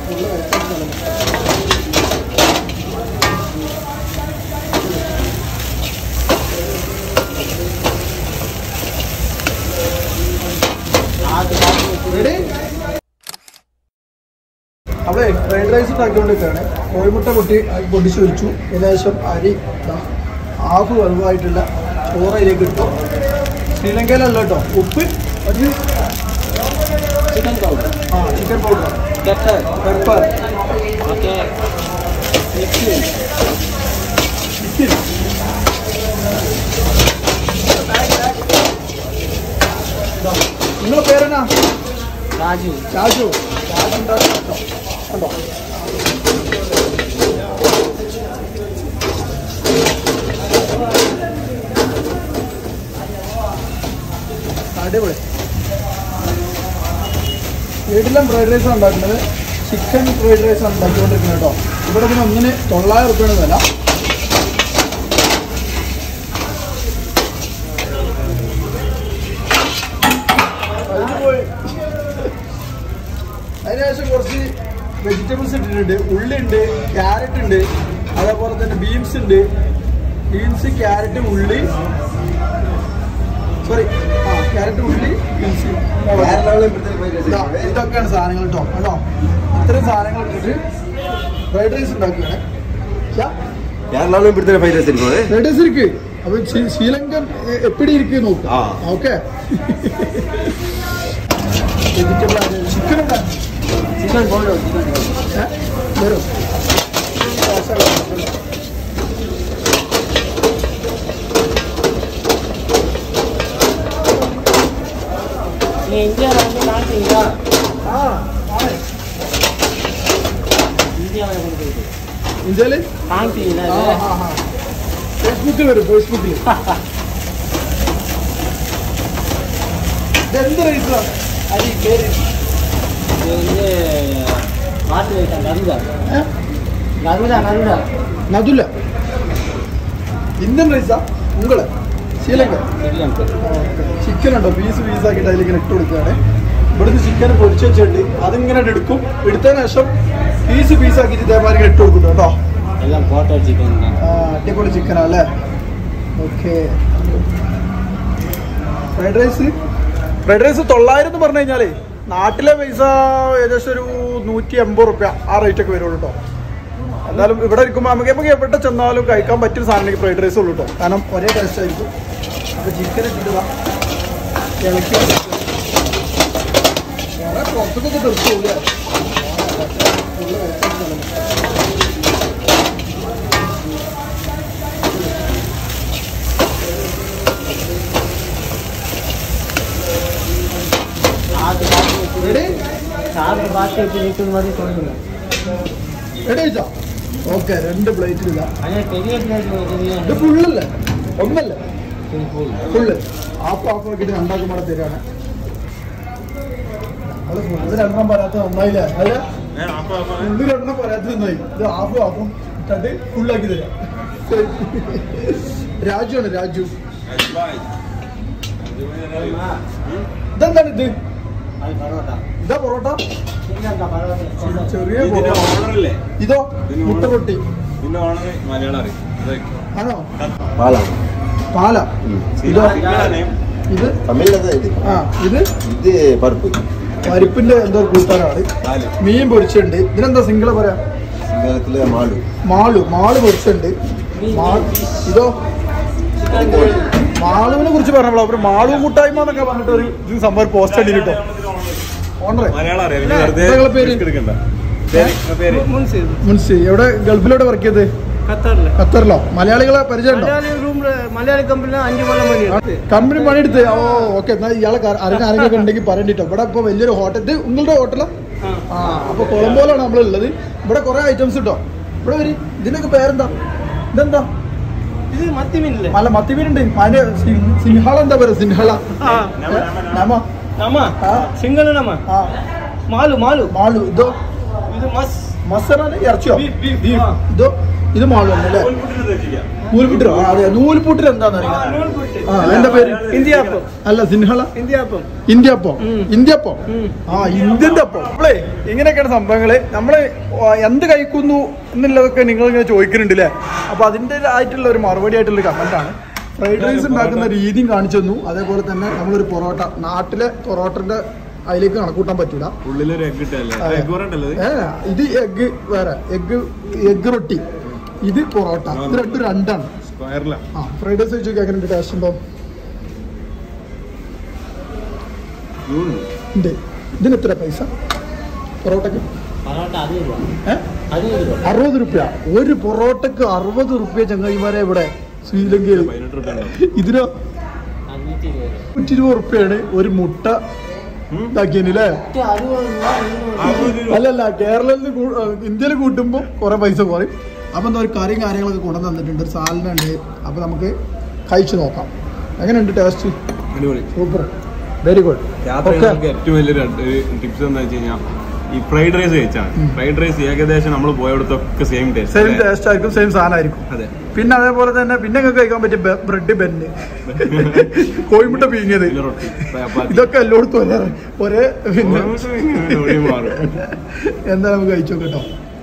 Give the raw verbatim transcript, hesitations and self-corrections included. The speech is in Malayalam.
അവിടെ ഫ്രൈഡ് റൈസ് ഉണ്ടാക്കിക്കൊണ്ടിരിക്കുകയാണ്. കോഴിമുട്ട പൊട്ടി പൊടിച്ച് വെച്ചു. ഏകദേശം അരി ഹാഫ് വലുതായിട്ടുള്ള ചോറയിലേക്ക് ഇട്ടു. ശ്രീലങ്കയിലല്ല കേട്ടോ. ഉപ്പ് ചിക്കൻ പൗഡർ ആ chicken powder pepper pepper okay chicken നിങ്ങളുടെ പേരെന്നാ? രാജു. രാജു രാജു ഉണ്ടാക്കോ കണ്ടോ? അടിപൊളി. വീട്ടിലും ഫ്രൈഡ് റൈസാണ് ഉണ്ടാക്കുന്നത്. ചിക്കൻ ഫ്രൈഡ് റൈസാണ് ഉണ്ടാക്കിക്കൊണ്ടിരിക്കുന്നത് കേട്ടോ. ഇവിടെ പിന്നെ ഒന്നിന് തൊള്ളായിരം റുപ്യാണ് വില. അതിനുശേഷം കുറച്ച് വെജിറ്റബിൾസ് ഇട്ടിട്ടുണ്ട്. ഉള്ളി ഉണ്ട്, ക്യാരറ്റ് ഉണ്ട്, അതേപോലെ തന്നെ ബീൻസ് ഉണ്ട്. ബീൻസ്, ക്യാരറ്റ്, ഉള്ളി, സോറി ആ ക്യാരറ്റ്, ഉള്ളി, ബീൻസ്, ഇതൊക്കെയാണ് സാധനങ്ങൾ കേട്ടോ. കേട്ടോ ഇത്രയും സാധനങ്ങൾ ഇട്ടിട്ട് ഫ്രൈഡ് റൈസ് ഉണ്ടാക്കുകയാണ്. ഫ്രൈഡ് റൈസ് ഇരിക്ക്. അപ്പൊ ശ്രീലങ്കൻ എപ്പിടി ഇരിക്കും നോക്കുക. ഓക്കെ വെജിറ്റബിൾ ചിക്കൻ ഉണ്ടാകും. ചിക്കൻ വരും ഇന്ത്യയില് ഫേസ്ബുക്കിൽ വരും. ഫേസ്ബുക്കിൽ എന്ത് റൈസാണ്? അത് പേര് നദുല. ഇന്ത്യൻ റൈസാ ഉങ്ങള്? ശ്രീലങ്ക. ചിക്കൻ ഉണ്ടോ? പീസ് പീസാക്കിയിട്ട് അതിലേക്ക് ഇട്ട് കൊടുക്കുകയാണ്. ഇവിടുന്ന് ചിക്കൻ പൊരിച്ച് വെച്ചിട്ട് അതിങ്ങനെ എടുക്കും. എടുത്തതിന് ശേഷം പീസ് പീസാക്കിയിട്ട് ഇതേമാതിരി ഇട്ട് കൊടുക്കും കേട്ടോ. അടിപൊളി ചിക്കനാ അല്ലേ? Okay. Fried rice fried rice തൊള്ളായിരം എന്ന് പറഞ്ഞു കഴിഞ്ഞാലേ നാട്ടിലെ പൈസ ഏകദേശം ഒരു നൂറ്റി എൺപത് റുപ്യ ആ റേറ്റൊക്കെ വരുള്ളൂ കേട്ടോ. എന്നാലും ഇവിടെ ഇരിക്കുമ്പോൾ നമുക്ക് നമുക്ക് എവിടെ ചെന്നാലും കഴിക്കാൻ പറ്റിയൊരു സാധനം ഫ്രൈഡ് റൈസ് ഉള്ളൂ കേട്ടോ. കാരണം ഒരേ ടേസ്റ്റ് ആയിരിക്കും. അപ്പോൾ ചിക്കൻ ഇട്ടിട്ട് ഇളക്കി വേറെ പുറത്തൊക്കെ തീർച്ചയില്ല. ഓക്കെ രണ്ട് പ്ലേറ്റ് ഇല്ല. ഇത് ഫുള്ളല്ലേ? ഒന്നല്ലേ? ഫുള്ള് ഹാഫ് ഹാഫ് ആക്കിയിട്ട് രണ്ടാക്കുമ്പോൾ തരാണ്. അത് ഫുള്ള് രണ്ടെണ്ണം പറയാത്ത നന്നായില്ലേ? അല്ല ഫുള്ള് രണ്ടെണ്ണം പറയാത്ത നന്നായി. ഇത് ഹാഫ് ഹാഫും ഇട്ടിട്ട് ഫുള്ളാക്കി തരാം. രാജു ആണ്. രാജു ഇതെന്താണ് ഇത്? ഇതാ പൊറോട്ട. ചെറിയ ഇതോ മുട്ട പൊട്ടി ആണോ? പാല. ഇതോ ഇത് ആ ഇത് ഇത് പരിപ്പ് പരിപ്പിന്റെ എന്തോ കൂട്ടാനാണ്. മീൻ പൊരിച്ചുണ്ട്. ഇതിനെന്താ സിംഗിള് പറയാ? മാളു മാളു മാള് പൊരിച്ചുണ്ട്. ഇതോ മാളുവിനെ കുറിച്ച് പറഞ്ഞപ്പോൾ അവർ മാളു കൂട്ടായ്മ എന്നൊക്കെ പറഞ്ഞിട്ട് ഒരു സംഭവം പോസ്റ്റ് അടി കിട്ടോ. മുൻസി എവിടെ? ഗൾഫിലോട്ട് വർക്ക് ചെയ്ത്? ഖത്തറിലോ? മലയാളികളെ പരിചയമുണ്ടോ? കമ്പനി പണിയെടുത്ത്. ഓ ഓക്കെ. എന്നാൽ ഇയാളെ അറിഞ്ഞ ആരെങ്കിലും ഉണ്ടെങ്കിൽ പറയണ്ടിട്ടോ. ഇവിടെ ഇപ്പൊ വലിയൊരു ഹോട്ടൽ. ഇത് നിങ്ങളുടെ ഹോട്ടലാ? ആ അപ്പൊ കൊളംബോയിലാണ് നമ്മളുള്ളത്. ഇവിടെ കുറെ ഐറ്റംസ് കിട്ടോ. ഇവിടെ വരും. ഇതിനൊക്കെ പേരെന്താ? ഇതെന്താ? ഇത് മത്തിമീനല്ലേ? അല്ല മത്തിമീനുണ്ട്. അതിന്റെ സിംഹള എന്താ പറയുക? സിംഹള മാലു മാലു മാലു. ഇതോ ഇത് മസാല ഇറച്ചിയോ? ഇതോ ഇത് മാളു അല്ലേ? നൂൽപുട്ടിരോ? ആ അതെ, നൂൽപുട്ടിൽ എന്താന്ന് അറിയാം. ആ എന്റെ പേര് ഇന്ത്യപ്പം അല്ല സിൻഹള ഇന്ത്യപ്പം ഇന്ത്യപ്പം ഇന്ത്യപ്പം ആ ഇന്ത്യന്റെ അപ്പം. നമ്മളെ ഇങ്ങനെയൊക്കെയാണ് സംഭവങ്ങള്. നമ്മള് എന്ത് കഴിക്കുന്നു എന്നുള്ളതൊക്കെ നിങ്ങൾ ഇങ്ങനെ ചോദിക്കുന്നുണ്ട് അല്ലേ? അപ്പൊ അതിൻ്റെതായിട്ടുള്ള ഒരു മറുപടി ആയിട്ടുള്ള കമന്റ് ആണ്. ഫ്രൈഡ് റൈസ് ഉണ്ടാക്കുന്ന രീതിയും കാണിച്ചു തന്നു. അതേപോലെ തന്നെ നമ്മളൊരു പൊറോട്ട, നാട്ടിലെ പൊറോട്ടന്റെ അതിലേക്ക് കണക്കൂട്ടാൻ പറ്റൂല. ഇത് എഗ് വേറെ, എഗ് എഗ് റൊട്ടി, ഇത് പൊറോട്ട, ഇത് രണ്ടും രണ്ടാണ്. ആ ഫ്രൈഡ് റൈസ് വെച്ച് നോക്കി എങ്ങനെ ടേസ്റ്റ് ഉണ്ടോ? ഉണ്ട്. ഇതിന് എത്ര പൈസ പൊറോട്ടക്ക്? അറുപത് റുപ്യ ഒരു പൊറോട്ടക്ക്. അറുപത് റുപ്യ ചങ്ങായിമാരെ ഇവിടെ ശ്രീലങ്കയിൽ. ഇതിനോ നൂറ്റി ഇരുപത് റുപ്യാണ് ഒരു മുട്ട ഇതാക്കിയല്ലേ? അല്ലല്ല, കേരളത്തിൽ ഇന്ത്യയിൽ കൂട്ടുമ്പോൾ കുറെ പൈസ കുറയും. അപ്പൊ എന്താ ഒരു കറിയും കാര്യങ്ങളൊക്കെ കൊണ്ടു തന്നിട്ടുണ്ട്, ഒരു സാലനുണ്ട്. അപ്പൊ നമുക്ക് കഴിച്ചു നോക്കാം എങ്ങനെയുണ്ട് ടേസ്റ്റ്. Super, very good. ഏറ്റവും വലിയൊരു ടിപ്സ് എന്താ വെച്ച് കഴിഞ്ഞാൽ ഈ ഫ്രൈഡ് റൈസ് കഴിച്ചാണ്. ഫ്രൈഡ് റൈസ് ഏകദേശം നമ്മൾ പോയടത്തൊക്കെ സെയിം ടേസ്റ്റ് സെയിം ടേസ്റ്റ് ആയിരിക്കും, സെയിം സാധനമായിരിക്കും. അതെ. പിന്നെ അതേപോലെ തന്നെ പിന്നെ കഴിക്കാൻ പറ്റിയ ബ്രെഡ് ബെന്ന്, കോഴിമുട്ട പീങ്ങിയത്, ഇതൊക്കെ എല്ലായിടത്തും ഒരേ ഒരേ. പിന്നെ എന്താ നമുക്ക് കഴിച്ചു നോക്കട്ടോ.